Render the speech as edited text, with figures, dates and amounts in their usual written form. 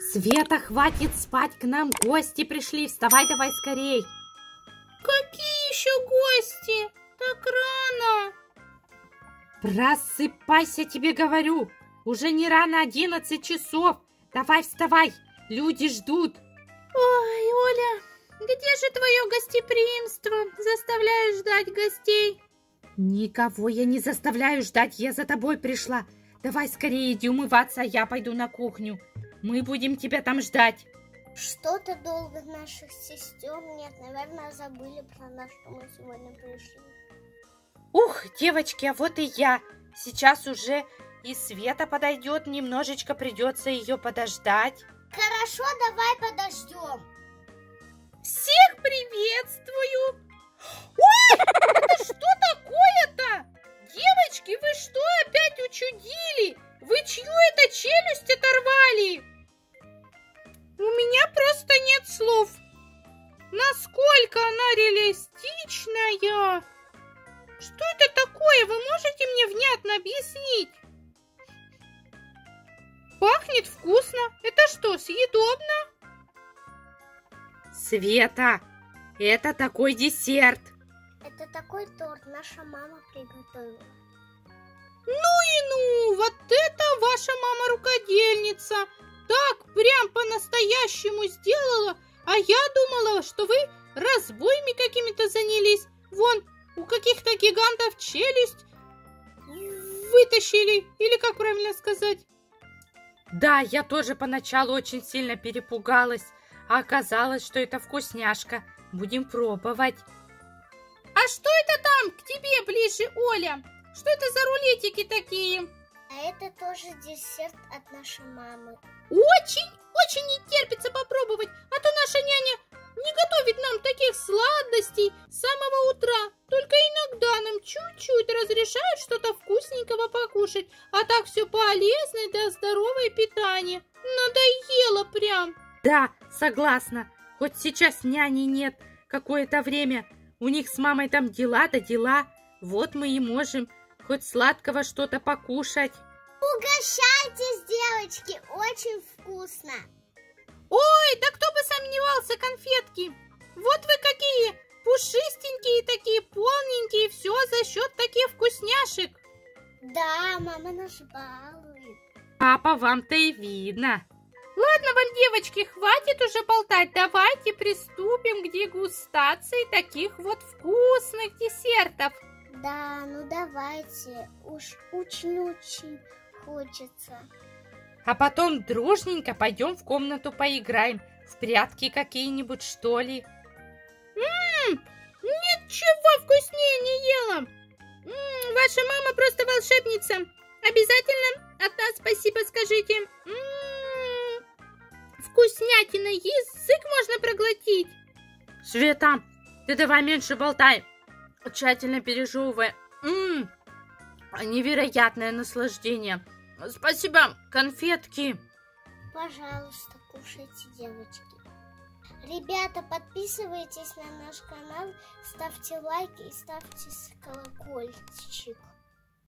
Света, хватит спать, к нам гости пришли. Вставай давай скорей. Какие еще гости? Так рано. Просыпайся, тебе говорю. Уже не рано, 11 часов. Давай вставай, люди ждут. Ой, Оля, где же твое гостеприимство? Заставляешь ждать гостей. Никого я не заставляю ждать, я за тобой пришла. Давай скорее иди умываться, а я пойду на кухню. Мы будем тебя там ждать. Что-то долго наших сестер нет. Наверное, забыли про нас, что мы сегодня пришли. Ух, девочки, а вот и я. Сейчас уже и Света подойдет, немножечко придется ее подождать. Хорошо, давай подождем. Всех приветствую. Ой, это что такое-то? Девочки, вы что опять учудили? Вы чью это челюсть оторвали? У меня просто нет слов. Насколько она реалистичная. Что это такое? Вы можете мне внятно объяснить? Пахнет вкусно. Это что, съедобно? Света, это такой десерт. Это такой торт наша мама приготовила. Ну и ну, вот это ваша мама рукодельница. Так прям по-настоящему сделала. А я думала, что вы разбоями какими-то занялись. Вон, у каких-то гигантов челюсть вытащили. Или как правильно сказать? Да, я тоже поначалу очень сильно перепугалась. А оказалось, что это вкусняшка. Будем пробовать. А что это там к тебе ближе, Оля? Что это за рулетики такие? А это тоже десерт от нашей мамы. Очень не терпится попробовать, а то наша няня не готовит нам таких сладостей с самого утра. Только иногда нам чуть-чуть разрешают что-то вкусненького покушать. А так все полезное да здоровое питание. Надоело прям. Да, согласна. Хоть сейчас няни нет какое-то время. У них с мамой там дела да дела. Вот мы и можем хоть сладкого что-то покушать. Угощайтесь, девочки, очень вкусно. Ой, да кто бы сомневался, конфетки. Вот вы какие пушистенькие, такие полненькие. Все за счет таких вкусняшек. Да, мама нас балует. Папа, вам-то и видно. Ладно вам, девочки, хватит уже болтать. Давайте приступим к дегустации таких вот вкусных десертов. Да, ну давайте. Уж очень хочется. А потом дружненько пойдем в комнату поиграем. В прятки какие-нибудь, что ли. Ничего вкуснее не ела. Ваша мама просто волшебница. Обязательно от нас спасибо скажите. Вкуснятина, язык можно проглотить. Света, ты давай меньше болтай. Тщательно пережевывай. Невероятное наслаждение. Спасибо, конфетки. Пожалуйста, кушайте, девочки. Ребята, подписывайтесь на наш канал, ставьте лайки и ставьте колокольчик.